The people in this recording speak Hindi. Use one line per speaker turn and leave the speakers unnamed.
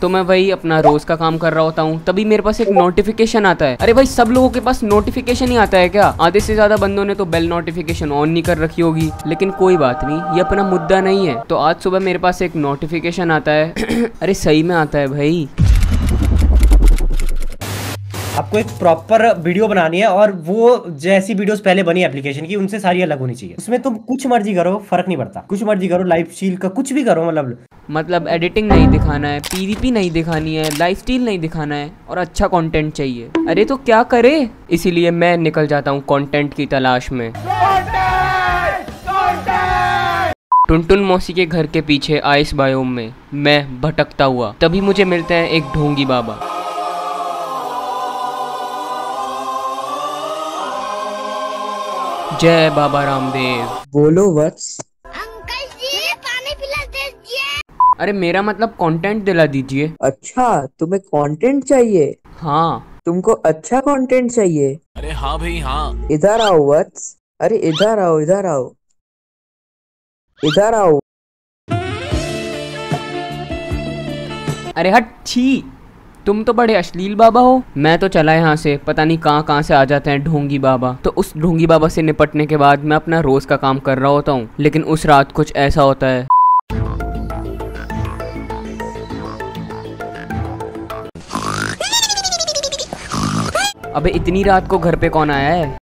तो मैं वही अपना रोज का काम कर रहा होता हूँ, तभी मेरे पास एक नोटिफिकेशन आता है। अरे भाई सब लोगों के पास नोटिफिकेशन ही आता है क्या? आधे से ज्यादा बंदों ने तो बेल नोटिफिकेशन ऑन नहीं कर रखी होगी, लेकिन कोई बात नहीं, ये अपना मुद्दा नहीं है। तो आज सुबह मेरे पास एक नोटिफिकेशन आता है अरे सही में आता है भाई।
आपको एक प्रॉपर वीडियो बनानी है और वो जैसी वीडियोस पहले बनी एप्लीकेशन की उनसे सारी अलग होनी चाहिए। उसमें तुम कुछ मर्जी करो, फर्क नहीं पड़ता, कुछ मर्जी करो, लाइफ स्टाइल का कुछ भी करो।
मतलब एडिटिंग नहीं दिखाना है, पीवीपी नहीं दिखानी है, लाइफ स्टाइल नहीं दिखाना है और अच्छा कंटेंट चाहिए। अरे तो क्या करे, इसीलिए मैं निकल जाता हूँ कंटेंट की तलाश में। टुनटुन मौसी के घर के पीछे आइस बायोम में मैं भटकता हुआ, तभी मुझे मिलते हैं एक ढोंगी बाबा। जय बाबा रामदेव।
बोलो वत्स।
अंकल जी पानी पिला दीजिए।
अरे मेरा मतलब कंटेंट दिला दीजिए।
अच्छा तुम्हें कंटेंट चाहिए?
हाँ।
तुमको अच्छा कंटेंट चाहिए?
अरे हाँ भाई हाँ।
इधर आओ वत्स। अरे इधर आओ, इधर आओ, इधर आओ।
अरे हट छी, तुम तो बड़े अश्लील बाबा हो। मैं तो चला यहाँ से, पता नहीं कहाँ कहाँ से आ जाते हैं ढोंगी बाबा। तो उस ढोंगी बाबा से निपटने के बाद मैं अपना रोज का काम कर रहा होता हूँ, लेकिन उस रात कुछ ऐसा होता है। अबे इतनी रात को घर पे कौन आया है?